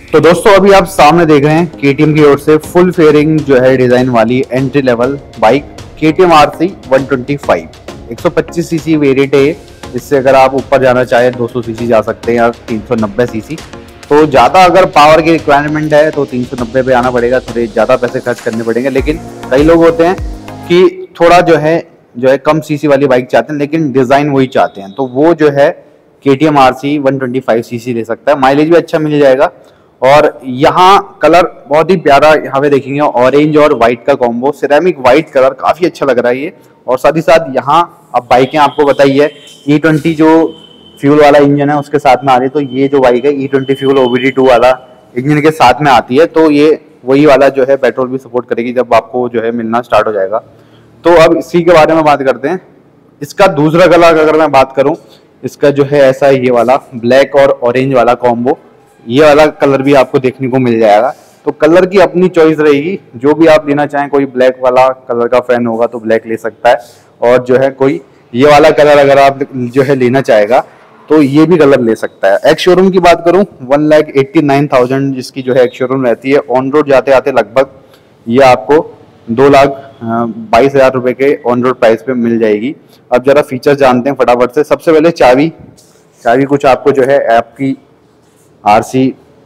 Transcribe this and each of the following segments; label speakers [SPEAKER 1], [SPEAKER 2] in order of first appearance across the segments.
[SPEAKER 1] तो दोस्तों अभी आप सामने देख रहे हैं केटीएम की ओर से फुल फेयरिंग जो है डिजाइन वाली entry level bike KTM RC 125 125 CC variant है। इससे अगर आप ऊपर जाना चाहें 200 सीसी जा सकते हैं या 390 सीसी। तो ज़्यादा अगर पावर की रिक्वायरमेंट है तो 390 पे आना पड़ेगा, थोड़े ज़्यादा पैसे खर्च करने पड़ेंगे। लेकिन कई लोग होते हैं कि थोड़ा जो है कम सीसी वाली बाइक चाहते हैं लेकिन डिज़ाइन वही चाहते हैं, तो वो जो है केटीएम आरसी 125 सीसी ले सकता है। माइलेज भी अच्छा मिल जाएगा। और यहाँ कलर बहुत ही प्यारा, यहाँ पे देखेंगे ऑरेंज और व्हाइट का कॉम्बो, सिरेमिक व्हाइट कलर काफी अच्छा लग रहा है ये। और साथ ही साथ यहाँ अब बाइकें आपको बताइए E20 जो फ्यूल वाला इंजन है उसके साथ में आ रही है, तो ये जो बाइक है E20 फ्यूल OBD2 वाला इंजन के साथ में आती है, तो ये वही वाला जो है पेट्रोल भी सपोर्ट करेगी जब आपको जो है मिलना स्टार्ट हो जाएगा। तो अब इसी के बारे में बात करते हैं। इसका दूसरा कलर अगर मैं बात करूं, इसका जो है ऐसा ये वाला ब्लैक और ऑरेंज वाला कॉम्बो, ये वाला कलर भी आपको देखने को मिल जाएगा। तो कलर की अपनी चॉइस रहेगी, जो भी आप लेना चाहें। कोई ब्लैक वाला कलर का फैन होगा तो ब्लैक ले सकता है, और जो है कोई ये वाला कलर अगर आप जो है लेना चाहेगा तो ये भी कलर ले सकता है। एक्स शोरूम की बात करूं 1,89,000 जिसकी जो है एक्स शोरूम रहती है। ऑन रोड जाते आते लगभग ये आपको 2,22,000 रुपए के ऑन रोड प्राइस पे मिल जाएगी। अब जरा फीचर्स जानते हैं फटाफट से। सबसे पहले चाबी कुछ आपको जो है आपकी आरसी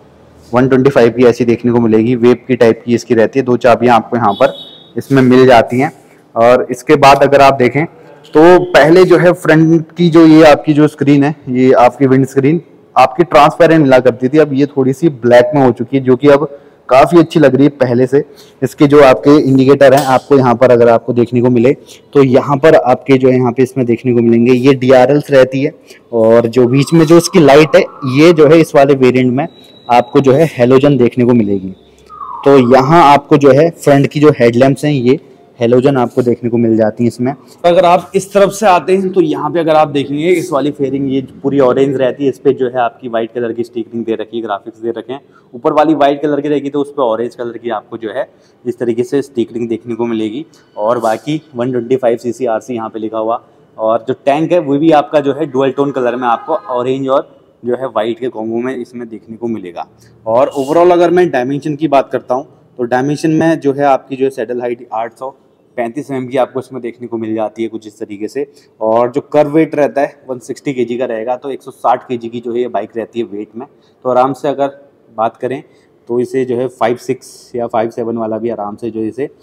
[SPEAKER 1] 125 की ऐसी देखने को मिलेगी, वेब की टाइप की इसकी रहती है। 2 चाबियां आपको यहाँ पर इसमें मिल जाती हैं। और इसके बाद अगर आप देखें तो पहले जो है फ्रंट की जो ये आपकी जो स्क्रीन है, ये आपकी विंड स्क्रीन आपकी ट्रांसपेरेंट मिला करती थी, अब ये थोड़ी सी ब्लैक में हो चुकी है, जो कि अब काफ़ी अच्छी लग रही है पहले से। इसके जो आपके इंडिकेटर हैं आपको यहाँ पर अगर आपको देखने को मिले तो यहाँ पर आपके जो है यहाँ पे इसमें देखने को मिलेंगे ये DRLs रहती है। और जो बीच में जो इसकी लाइट है ये जो है इस वाले वेरिएंट में आपको जो है हेलोजन देखने को मिलेगी। तो यहाँ आपको जो है फ्रंट की जो हेडलैम्प्स हैं ये हेलोजन आपको देखने को मिल जाती है इसमें। अगर आप इस तरफ से आते हैं तो यहाँ पे अगर आप देखेंगे इस वाली फेयरिंग ये पूरी ऑरेंज रहती है, इस पे जो है आपकी व्हाइट कलर की स्टिकरिंग दे रखी है, ग्राफिक्स दे रखे हैं। ऊपर वाली व्हाइट कलर की रहेगी तो उस पर ऑरेंज कलर की आपको जो है इस तरीके से स्टिकरिंग देखने को मिलेगी। और बाकी 125 सीसी आरसी यहाँ पे लिखा हुआ। और जो टैंक है वो भी आपका जो है डुअल टोन कलर में आपको ऑरेंज और जो है वाइट के कॉम्बो में इसमें देखने को मिलेगा। और ओवरऑल अगर मैं डायमेंशन की बात करता हूँ तो डायमेंशन में जो है आपकी जो है सैडल हाइट 835 mm की आपको इसमें देखने को मिल जाती है कुछ इस तरीके से। और जो कर्व वेट रहता है 160 kg का रहेगा, तो 160 kg की जो है ये बाइक रहती है वेट में। तो आराम से अगर बात करें तो इसे जो है 5.6 या 5.7 वाला भी आराम से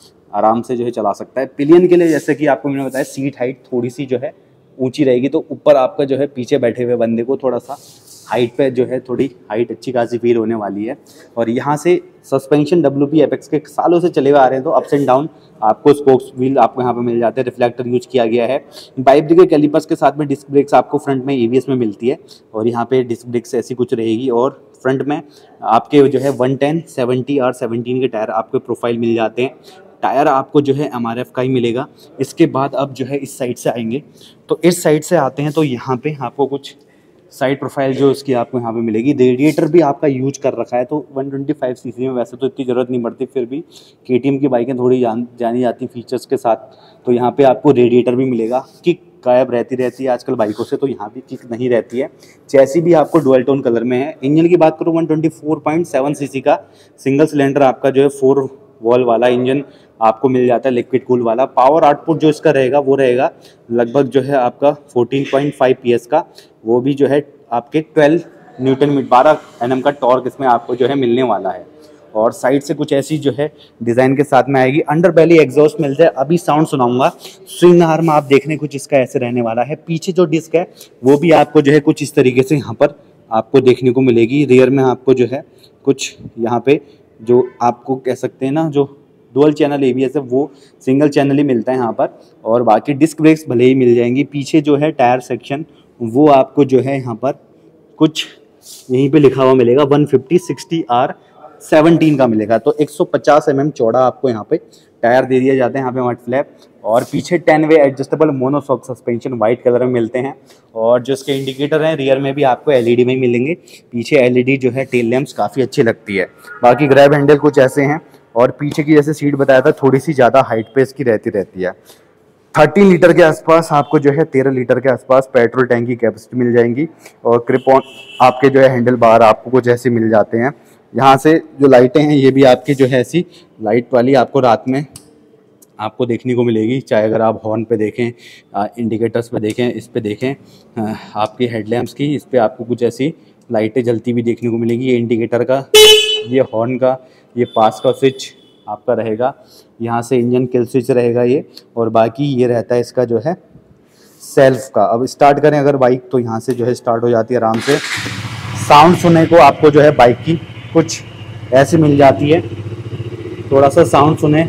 [SPEAKER 1] जो है चला सकता है। पिलियन के लिए जैसे कि आपको मैंने बताया सीट हाइट थोड़ी सी जो है ऊंची रहेगी, तो ऊपर आपका जो है पीछे बैठे हुए बंदे को थोड़ा सा हाइट पे जो है थोड़ी हाइट अच्छी खासी फील होने वाली है। और यहाँ से सस्पेंशन WP एपेक्स के सालों से चले हुए आ रहे हैं, तो अप्स एंड डाउन आपको स्पोक्स व्हील आपको यहाँ पे मिल जाते हैं। रिफ्लेक्टर यूज किया गया है। बाइक के कैलिपर्स के साथ में डिस्क ब्रेक्स आपको फ्रंट में ABS में मिलती है, और यहाँ पे डिस्क ब्रेक्स ऐसी कुछ रहेगी। और फ्रंट में आपके जो है 110, 70 और 17 के टायर आपको प्रोफाइल मिल जाते हैं। टायर आपको जो है MRF का ही मिलेगा। इसके बाद अब जो है इस साइड से आएंगे, तो इस साइड से आते हैं तो यहाँ पे आपको कुछ साइड प्रोफाइल जो इसकी आपको यहाँ पे मिलेगी। रेडिएटर भी आपका यूज कर रखा है, तो 125 सीसी में वैसे तो इतनी ज़रूरत नहीं पड़ती, फिर भी KTM की बाइकें थोड़ी जानी जाती फीचर्स के साथ। तो यहाँ पे आपको रेडिएटर भी मिलेगा। किक गायब रहती है आजकल बाइकों से, तो यहाँ भी किक नहीं रहती है। चैसी भी आपको डुअल टोन कलर में है। इंजन की बात करूँ 124.7 सीसी का सिंगल सिलेंडर आपका जो है 4 वॉल्व वाला इंजन आपको मिल जाता है, लिक्विड कूल वाला। पावर आउटपुट जो इसका रहेगा वो रहेगा लगभग जो है आपका 14.5 PS का। वो भी जो है आपके 12 न्यूटन मीटर 12 Nm का टॉर्क इसमें आपको जो है मिलने वाला है। और साइड से कुछ ऐसी जो है डिज़ाइन के साथ में आएगी। अंडर बेली एग्जॉस्ट मिलता है। अभी साउंड सुनाऊंगा। स्विंग आर्म आप देखने कुछ इसका ऐसे रहने वाला है। पीछे जो डिस्क है वो भी आपको जो है कुछ इस तरीके से यहाँ पर आपको देखने को मिलेगी। रियर में आपको जो है कुछ यहाँ पे जो आपको कह सकते हैं ना जो डुअल चैनल ABS है वो सिंगल चैनल ही मिलता है यहाँ पर। और बाकी डिस्क ब्रेक्स भले ही मिल जाएंगी। पीछे जो है टायर सेक्शन वो आपको जो है यहाँ पर कुछ यहीं पे लिखा हुआ मिलेगा 150/60R17 का मिलेगा। तो 150 mm चौड़ा आपको यहाँ पे टायर दे दिया जाता है यहाँ पे मड फ्लैप। और पीछे 10 way adjustable monoshock suspension white colour में मिलते हैं। और जो इसके इंडिकेटर हैं रियर में भी आपको LED में मिलेंगे। पीछे LED जो है टेल लैंप्स काफ़ी अच्छी लगती है। बाकी ग्रैब हैंडल कुछ ऐसे हैं। और पीछे की जैसे सीट बताया था थोड़ी सी ज़्यादा हाइट पे इसकी रहती है। 13 लीटर के आसपास आपको जो है 13 लीटर के आसपास पेट्रोल टैंक की कैपेसिटी मिल जाएंगी। और क्रिप ऑन आपके जो है हैंडल बार आपको कुछ ऐसे मिल जाते हैं। यहाँ से जो लाइटें हैं ये भी आपकी जो है ऐसी लाइट वाली आपको रात में आपको देखने को मिलेगी। चाहे अगर आप हॉर्न पे देखें, इंडिकेटर्स पे देखें, इस पे देखें, आपकी हेडलैम्प्स की, इस पे आपको कुछ ऐसी लाइटें जलती भी देखने को मिलेगी। ये इंडिकेटर का, ये हॉर्न का, ये पास का स्विच आपका रहेगा। यहाँ से इंजन किल स्विच रहेगा ये, और बाकी ये रहता है इसका जो है सेल्फ का। अब स्टार्ट करें अगर बाइक तो यहाँ से जो है स्टार्ट हो जाती है आराम से। साउंड सुनने को आपको जो है बाइक की कुछ ऐसी मिल जाती है, थोड़ा सा साउंड सुने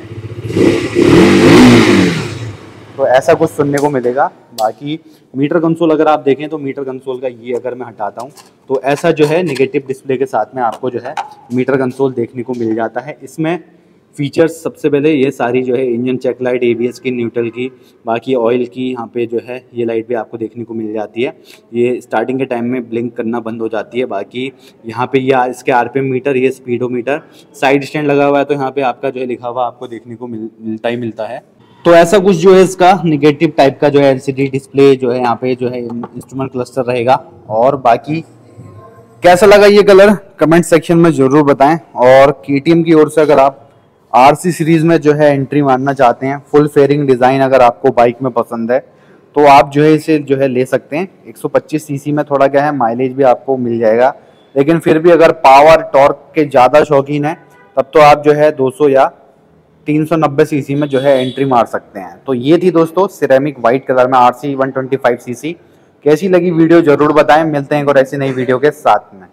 [SPEAKER 1] तो ऐसा कुछ सुनने को मिलेगा। बाकी मीटर कंसोल अगर आप देखें तो मीटर कंसोल का ये अगर मैं हटाता हूँ तो ऐसा जो है नेगेटिव डिस्प्ले के साथ में आपको जो है मीटर कंसोल देखने को मिल जाता है। इसमें फीचर्स सबसे पहले ये सारी जो है इंजन चेक लाइट, एबीएस की, न्यूट्रल की, बाकी ऑयल की, यहाँ पे जो है ये लाइट भी आपको देखने को मिल जाती है। ये स्टार्टिंग के टाइम में ब्लिंक करना बंद हो जाती है। बाकी यहाँ पे ये इसके आरपीएम मीटर, ये स्पीडोमीटर, साइड स्टैंड लगा हुआ है तो यहाँ पे आपका जो है लिखा हुआ आपको देखने को मिलता ही मिलता है। तो ऐसा कुछ जो है इसका निगेटिव टाइप का जो है एलसीडी डिस्प्ले जो है यहाँ पे जो है इंस्ट्रूमेंट क्लस्टर रहेगा। और बाकी कैसा लगा ये कलर कमेंट सेक्शन में ज़रूर बताएं। और केटीएम की ओर से अगर आप आरसी सीरीज़ में जो है एंट्री मारना चाहते हैं, फुल फेयरिंग डिज़ाइन अगर आपको बाइक में पसंद है तो आप जो है इसे जो है ले सकते हैं। 125 सीसी में थोड़ा क्या है माइलेज भी आपको मिल जाएगा, लेकिन फिर भी अगर पावर टॉर्क के ज़्यादा शौकीन है तब तो आप जो है 200 या 390 सीसी में जो है एंट्री मार सकते हैं। तो ये थी दोस्तों सिरेमिक वाइट कलर में आरसी 125 सीसी। कैसी लगी वीडियो ज़रूर बताएं। मिलते हैं एक और ऐसी नई वीडियो के साथ में।